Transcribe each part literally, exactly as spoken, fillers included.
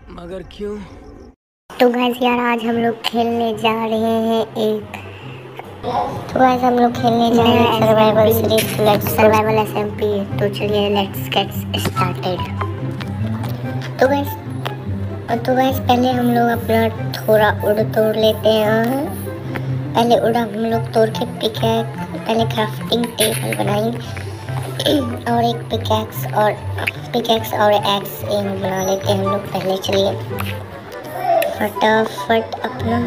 मगर क्यों? तो गाइस यार आज हम लोग खेलने जा रहे हैं एक तो गाइस हम लोग खेलने जा रहे हैं survival series let's survival SMP. तो चलिए लेट्स गेट स्टार्टेड। तो गाइस तो गाइस पहले हम लोग अपना थोड़ा उड़ तोड़ लेते हैं। पहले उड़ा हम लोग तोड़ के पिकैक्स पहले क्राफ्टिंग टेबल बनाएंगे और एक पिकैक्स और पिकैक्स और एक्स एम बना लेते हैं हम लोग पहले। चलिए फटाफट अपना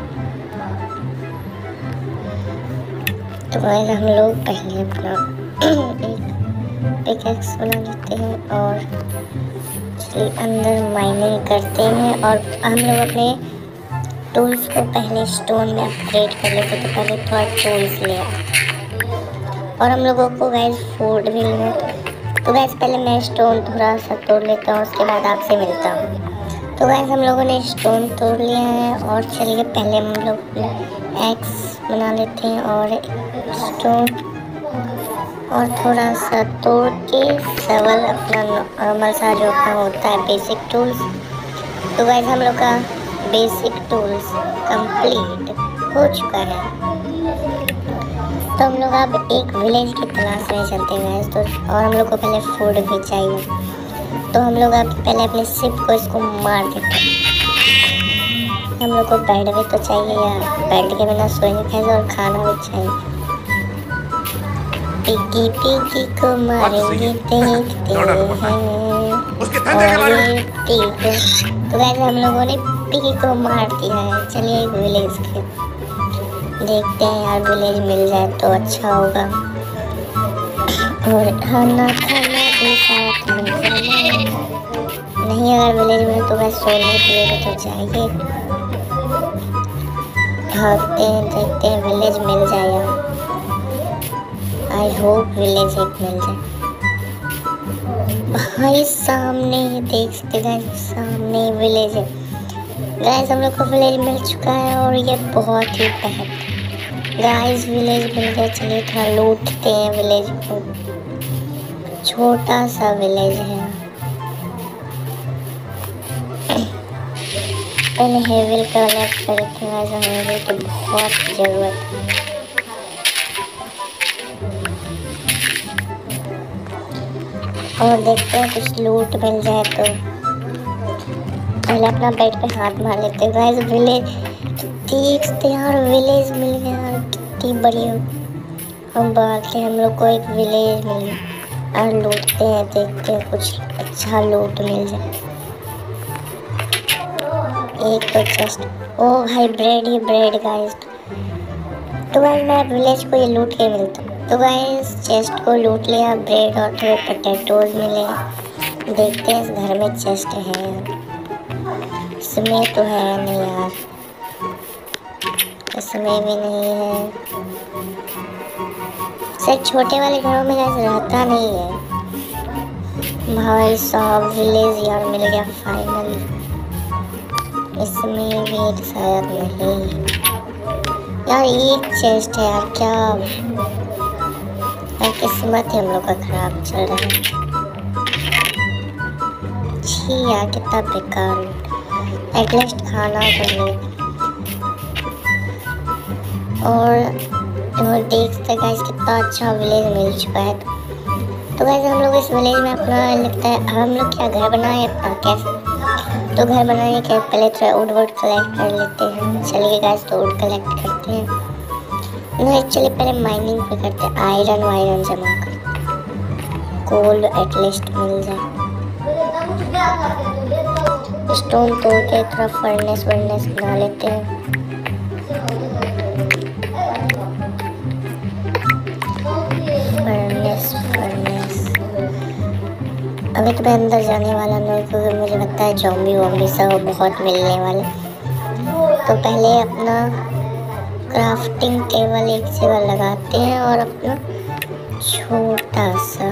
तो गाइस हम लोग पहले अपना एक पिकैक्स बना लेते हैं और चलिए अंदर माइनिंग करते हैं। और हम लोग अपने टूल्स को पहले स्टोन में अपग्रेड कर लेते हैं। तो पहले थोड़ा टूल्स ले और हम लोगों को गाइस फूड भी लेना है। तो गाइस पहले मैं स्टोन थोड़ा सा तोड़ लेता हूँ, उसके बाद आपसे मिलता हूँ। तो गाइस हम लोगों ने स्टोन तोड़ लिया है और चलिए पहले हम लोग एक्स बना लेते हैं और स्टोन और थोड़ा सा तोड़ के सवल अपना नॉर्मल सा जो अपना होता है बेसिक टूल्स। तो गाइस हम लोग का बेसिक टूल्स कंप्लीट हो चुका है। तो हम लोग अब एक विलेज की तलाश में चलते हैं तो और हम लोग को पहले फूड भी चाहिए। तो हम लोग अब पहले अपने शिप को इसको मार देते हैं। हम लोग को बेड भी तो चाहिए यार, बेड के बिना सोएंगे कैसे और खाना भी चाहिए। पिगी पिगी को मारेंगे देखते हैं और ये पिग। तो वैसे हम लोगों ने पिगी को मार दिया है। चलिए एक विलेज के देखते हैं यार, विलेज मिल जाए तो अच्छा होगा। और खाना खाना भी साथ मिल जाए, नहीं अगर विलेज में तो बस सोने के लिए तो चाहिए। भागते हैं देखते हैं विलेज मिल जाए यार। आई होप विलेज एक मिल जाए। भाई सामने देख सकते हैं सामने विलेज है। गाइस हम लोग को विलेज मिल चुका है और ये बहुत ही बेहतर गाइस विलेज मिल गया। चलिए थोड़ा लूटते हैं विलेज को, छोटा सा विलेज है। पहले हेविल कलेक्ट करते हैं, हमें तो बहुत ज़रूरत है। और देखते हैं कुछ लूट मिल जाए तो पहले अपना बेड पे हाथ मार लेते हैं। गाइस विलेज देखते यार विलेज मिल गया यार, कितनी बढ़िया। हम भागते हैं, हम लोग को एक विलेज मिल गया और लूटते हैं, देखते हैं कुछ अच्छा लूट मिल जाए। एक तो चेस्ट, ओ भाई ब्रेड ही ब्रेड गाइस। तो गाइस मैं विलेज को ये लूट के मिलता हूँ। तो गाइस चेस्ट को लूट लिया, ब्रेड और थोड़े पोटैटोज मिले। देखते हैं इस घर में चेस्ट है, इसमें तो है नहीं यार, इसमें भी नहीं है। सिर्फ छोटे वाले घरों में ऐसे रहता नहीं है। भाई साहब विलेज यार मिल गया फाइनली, इसमें भी शायद नहीं यार। एक चेस्ट है यार, क्या यार किस्मत है हम लोग का खराब चल रहा है। छी यार कितना बेकार, एटलीस्ट खाना तो नहीं। और और देख सकते गाइस कितना अच्छा विलेज मिल चुका है। तो गाइस हम लोग इस विलेज में अपना लगता है हम लोग क्या घर बनाए अपना कैसे। तो घर बनाने के पहले थोड़ा वुड वुड कलेक्ट कर लेते हैं। चलिए गाइस तो वुड कलेक्ट करते हैं। नहीं चलिए पहले माइनिंग पे करते हैं, आयरन वायरन जमा कर, कोल एटलीस्ट मिल जाए। स्टोन तोड़ के थोड़ा फर्नेस वर्नेस बना लेते हैं। फर्नेस फर्नेस अभी तो मैं अंदर जाने वाला नहीं क्योंकि मुझे लगता है जॉम्बी वॉम्बी सब बहुत मिलने वाले। तो पहले अपना क्राफ्टिंग टेबल एक जगह लगाते हैं और अपना छोटा सा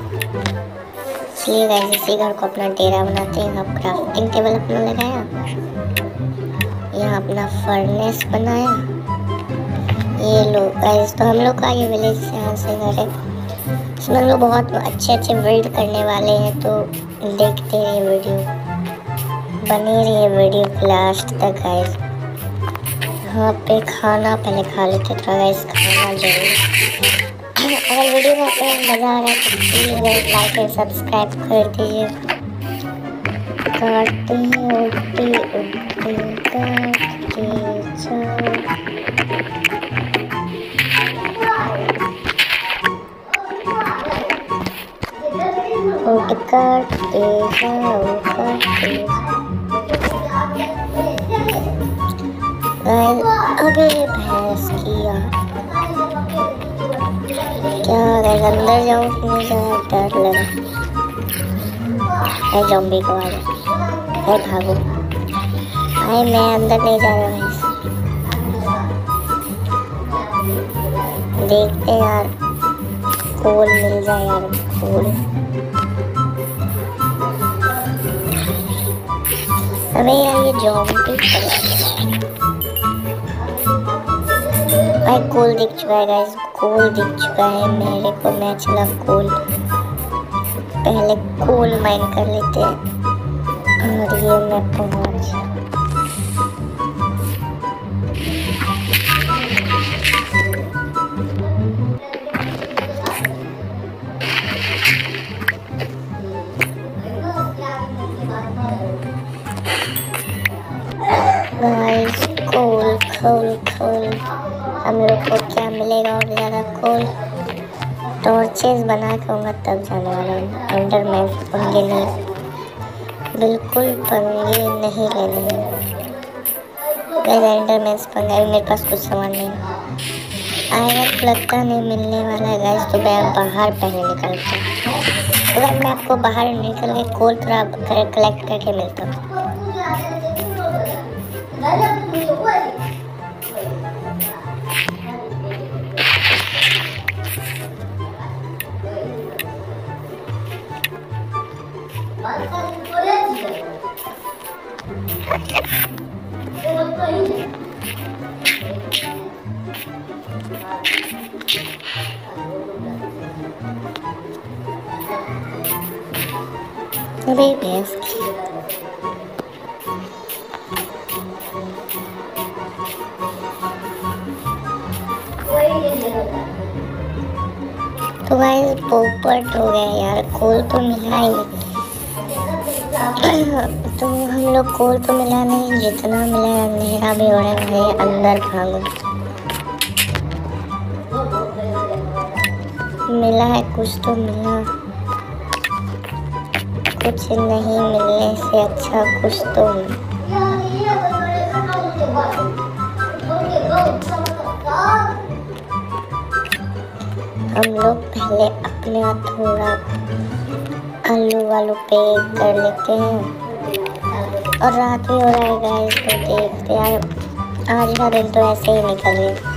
चलिए गाइस इसी घर को अपना डेरा बनाते हैं। अब क्राफ्टिंग टेबल अपना लगाया, यहाँ अपना फर्नेस बनाया। ये लो गाइस तो हम लोग का ये विलेज से यहाँ से घर है, इसमें हम लोग बहुत अच्छे अच्छे बिल्ड करने वाले हैं। तो देखते हैं ये वीडियो, बनी रही है वीडियो के लास्ट तक गाइस। यहाँ पे खाना पहले खा लेते थोड़ा गाइस, खाना जरूर। अगर वीडियो में आपको मज़ा आ रहा है तो प्लीज़ लाइक एंड सब्सक्राइब कर दीजिए। काटते हैं उड़ते उड़ते काटते जाओ, उड़ काटते जाओ काटते। अबे भैंस की यार, क्या गाइस अंदर जाऊँ कि नहीं जाऊँ, डर लगा है ज़ॉम्बी को। आ है भागो, आए मैं अंदर नहीं जा रहा गाइस। देखते हैं यार, कोल मिल जाए यार, कोल। अबे यार ये ज़ॉम्बी भाई, कोल दिख चुका है गाइस, कोल दिख चुका है मेरे को। मैं चला कोल, पहले कोल माइन कर लेते हैं। और ये मैं पहुंच गाइस। कोल खोल खोल, हम लोग को क्या मिलेगा और ज़्यादा कोल। टॉर्चेस बना के होगा तब जाने वाला हूँ। एंडरमैन पंगे नहीं, बिल्कुल पंगे नहीं लेने हैं गाइस। एंडरमैन पंगे, मेरे पास कुछ सामान नहीं है। आयरन लगता नहीं मिलने वाला है गाइस, तो मैं बाहर पहले निकलता हूँ। अगर मैं आपको बाहर निकल के कोल थोड़ा कलेक्ट करके मिलता हूँ। अरे भैंस की, तो गाइस पोपट हो गया यार, कोल तो मिला ही नहीं। तो हम लोग कोल तो मिला नहीं, जितना मिला अंधेरा भी हो रहा है भाई। अंदर भागो, मिला है कुछ तो मिला, कुछ नहीं मिलने से अच्छा कुछ तो मिला। हम लोग पहले अपने थोड़ा आलू वालू पे कर लेते हैं। और रात भी हो रहा है गाइस, तो देखते यार आज का दिन तो ऐसे ही निकल गया।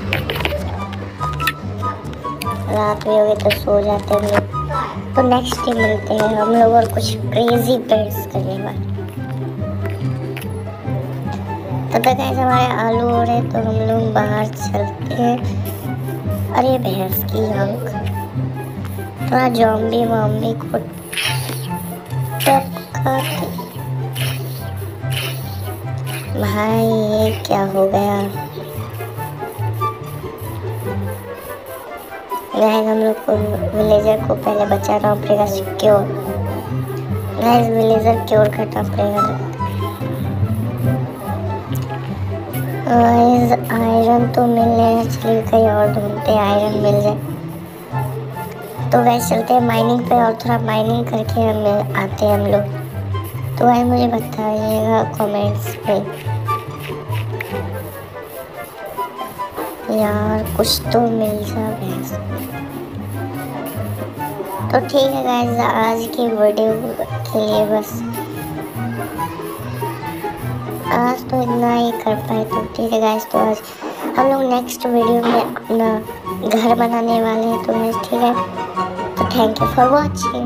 रात भी हो गई तो सो जाते हैं लोग। तो नेक्स्ट डे मिलते हैं हम लोग और कुछ क्रेजी पेड्स करने वाले। तब तक ऐसे हमारे आलू हो रहे तो हम लोग बाहर चलते हैं। अरे भैंस की आंख, थोड़ा ज़ॉम्बी वॉम्बी को टपकाते। भाई ये क्या हो गया गाइस। हम लोग को विलेजर को पहले बचाना पड़ेगा, सिक्योर गाइस। विलेजर क्योर करना पड़ेगा गाइस। आयरन तो मिलने हैं, चलिए कहीं और ढूंढते हैं, आयरन मिल जाए तो वैसे चलते हैं माइनिंग पे और थोड़ा माइनिंग करके हम आते हैं हम लोग। तो भाई मुझे बताइएगा कमेंट्स पे यार, कुछ तो मिल जा भैंस। तो ठीक है गाइस, आज की वीडियो के लिए बस आज तो इतना ही कर पाए। तो ठीक है गाइस, तो आज हम लोग नेक्स्ट वीडियो में अपना घर बनाने वाले हैं। तो ठीक है, तो थैंक यू फॉर वॉचिंग।